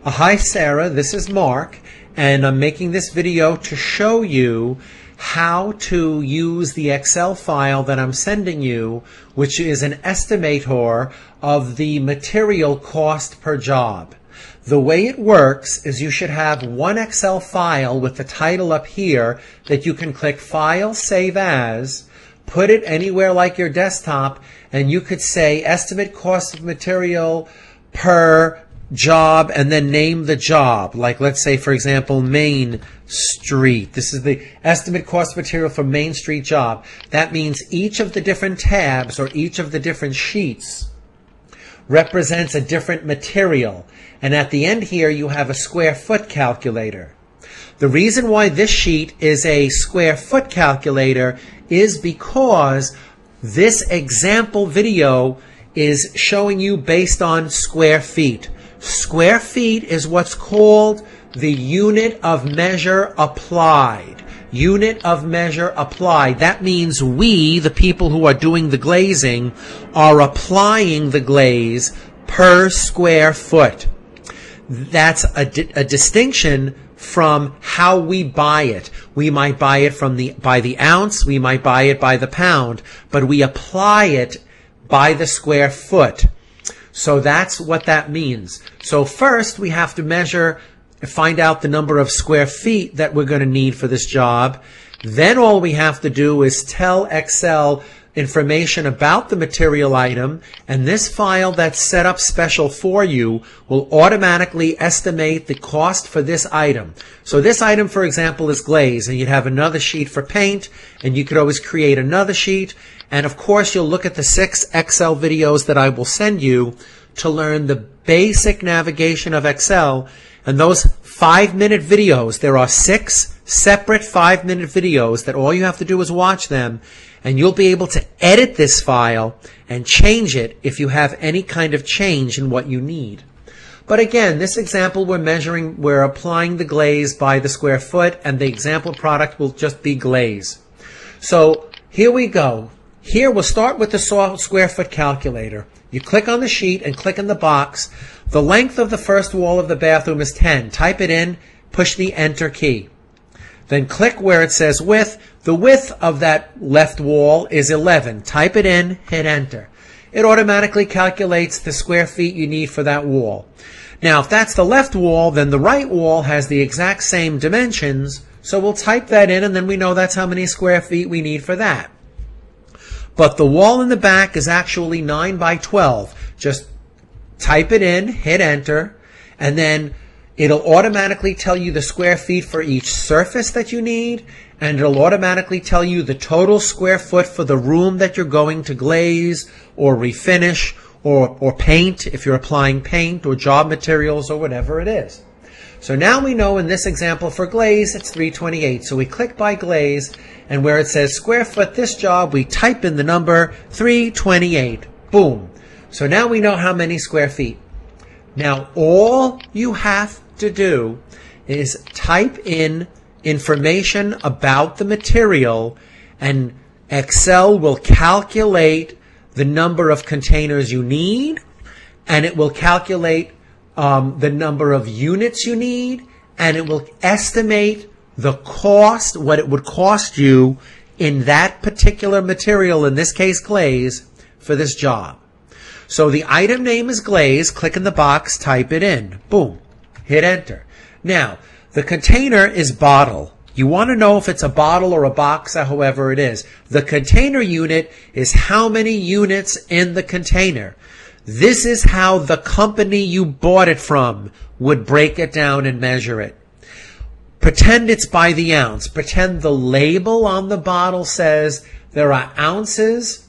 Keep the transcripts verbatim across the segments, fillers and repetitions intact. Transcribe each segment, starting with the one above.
Uh, hi Sarah, this is Mark, and I'm making this video to show you how to use the Excel file that I'm sending you, which is an estimator of the material cost per job. The way it works is you should have one Excel file with the title up here that you can click File, Save As, put it anywhere like your desktop, and you could say Estimate Cost of Material per Job and then name the job. Like let's say, for example, Main Street. This is the estimate cost material for Main Street job. That means each of the different tabs or each of the different sheets represents a different material. And at the end here you have a square foot calculator. The reason why this sheet is a square foot calculator is because this example video is showing you based on square feet. Square feet is what's called the unit of measure applied. Unit of measure applied. That means we, the people who are doing the glazing, are applying the glaze per square foot. That's a, di a distinction from how we buy it. We might buy it from the by the ounce, we might buy it by the pound, but we apply it by the square foot. So that's what that means. So first we have to measure, find out the number of square feet that we're going to need for this job. Then all we have to do is tell Excel information about the material item, and this file that's set up special for you will automatically estimate the cost for this item. So this item, for example, is glaze, and you'd have another sheet for paint, and you could always create another sheet. And of course, you'll look at the six Excel videos that I will send you to learn the basic navigation of Excel. And those five-minute videos, there are six separate five-minute videos that all you have to do is watch them, and you'll be able to edit this file and change it if you have any kind of change in what you need. But again, this example we're measuring, we're applying the glaze by the square foot, and the example product will just be glaze. So here we go. Here we'll start with the square foot calculator. You click on the sheet and click in the box. The length of the first wall of the bathroom is ten. Type it in, push the enter key. Then click where it says width. The width of that left wall is eleven. Type it in, hit enter. It automatically calculates the square feet you need for that wall. Now, if that's the left wall, then the right wall has the exact same dimensions. So we'll type that in, and then we know that's how many square feet we need for that. But the wall in the back is actually nine by twelve. Just type it in, hit enter, and then it'll automatically tell you the square feet for each surface that you need, and it'll automatically tell you the total square foot for the room that you're going to glaze or refinish or, or paint if you're applying paint or job materials or whatever it is. So now we know in this example for glaze it's three twenty-eight. So we click by glaze, and where it says square foot this job, we type in the number three twenty-eight. Boom. So now we know how many square feet. Now all you have to do is type in information about the material, and Excel will calculate the number of containers you need, and it will calculate um, the number of units you need, and it will estimate the cost, what it would cost you in that particular material, in this case glaze, for this job. So the item name is glaze. Click in the box, type it in. Boom. Hit enter. Now, the container is bottle. You want to know if it's a bottle or a box or however it is. The container unit is how many units in the container. This is how the company you bought it from would break it down and measure it. Pretend it's by the ounce. Pretend the label on the bottle says there are ounces.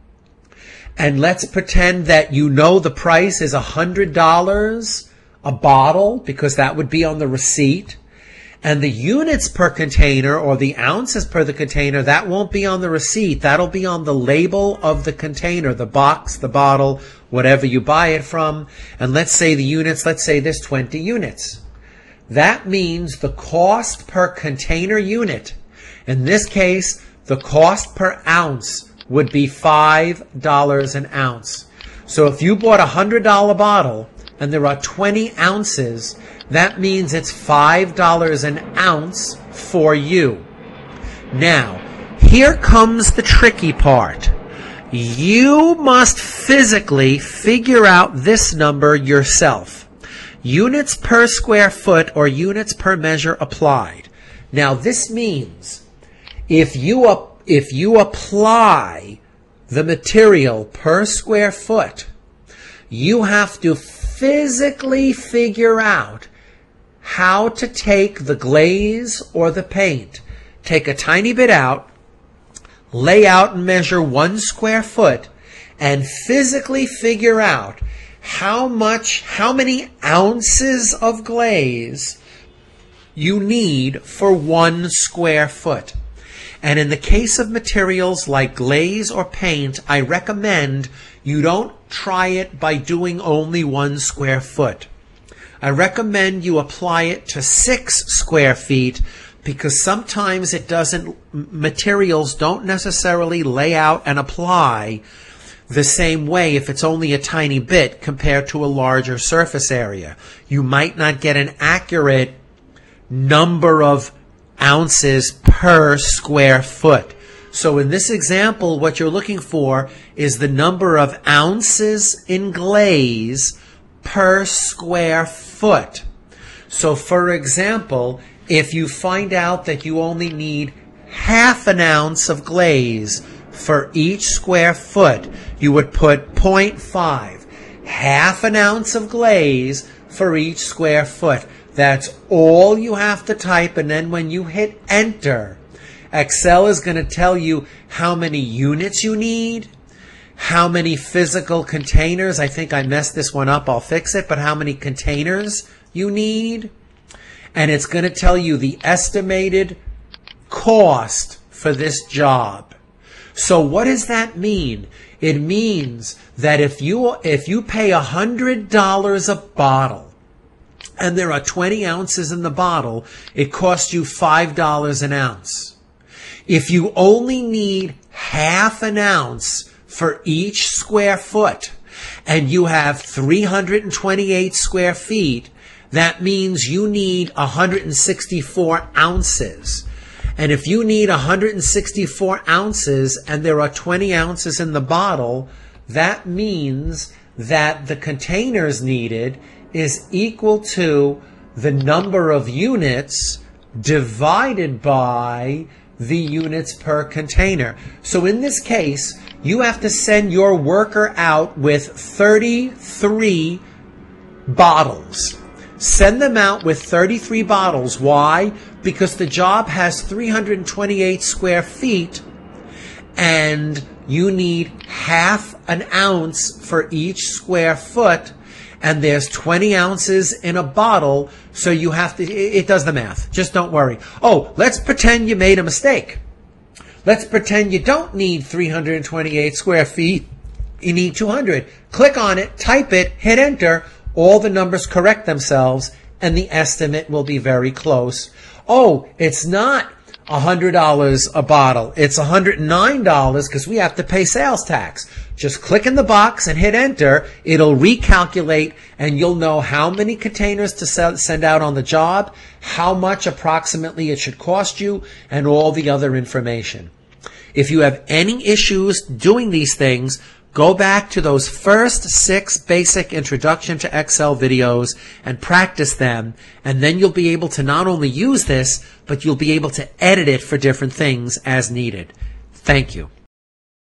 And let's pretend that you know the price is one hundred dollars a bottle, because that would be on the receipt. And the units per container, or the ounces per the container, that won't be on the receipt. That'll be on the label of the container, the box, the bottle, whatever you buy it from. And let's say the units, let's say there's twenty units. That means the cost per container unit, in this case, the cost per ounce would be five dollars an ounce. So if you bought a one hundred dollar bottle, and there are twenty ounces, that means it's five dollars an ounce for you. Now, here comes the tricky part. You must physically figure out this number yourself. Units per square foot or units per measure applied. Now, this means if you, if you apply the material per square foot, you have to physically figure out how to take the glaze or the paint, take a tiny bit out, lay out and measure one square foot, and physically figure out how much, how many ounces of glaze you need for one square foot. And in the case of materials like glaze or paint, I recommend you don't try it by doing only one square foot. I recommend you apply it to six square feet because sometimes it doesn't, materials don't necessarily lay out and apply the same way if it's only a tiny bit compared to a larger surface area. You might not get an accurate number of ounces per square foot. So in this example, what you're looking for is the number of ounces in glaze per square foot. So for example, if you find out that you only need half an ounce of glaze for each square foot, you would put zero point five, half an ounce of glaze for each square foot. That's all you have to type, and then when you hit enter, Excel is going to tell you how many units you need, how many physical containers. I think I messed this one up, I'll fix it, but how many containers you need. And it's going to tell you the estimated cost for this job. So what does that mean? It means that if you, if you pay one hundred dollars a bottle, and there are twenty ounces in the bottle, it costs you five dollars an ounce. If you only need half an ounce for each square foot, and you have three hundred twenty-eight square feet, that means you need one hundred sixty-four ounces. And if you need one hundred sixty-four ounces and there are twenty ounces in the bottle, that means that the containers needed is equal to the number of units divided by the units per container. So in this case, you have to send your worker out with thirty-three bottles. Send them out with thirty-three bottles. Why? Because the job has three hundred twenty-eight square feet and you need half an ounce for each square foot, and there's twenty ounces in a bottle, so you have to, it does the math. Just don't worry. Oh, let's pretend you made a mistake. Let's pretend you don't need three hundred twenty-eight square feet. You need two hundred. Click on it, type it, hit enter. All the numbers correct themselves, and the estimate will be very close. Oh, it's not one hundred dollars a bottle. It's one hundred nine dollars because we have to pay sales tax. Just click in the box and hit enter. It'll recalculate, and you'll know how many containers to send out on the job, how much approximately it should cost you, and all the other information. If you have any issues doing these things, go back to those first six basic Introduction to Excel videos and practice them, and then you'll be able to not only use this, but you'll be able to edit it for different things as needed. Thank you.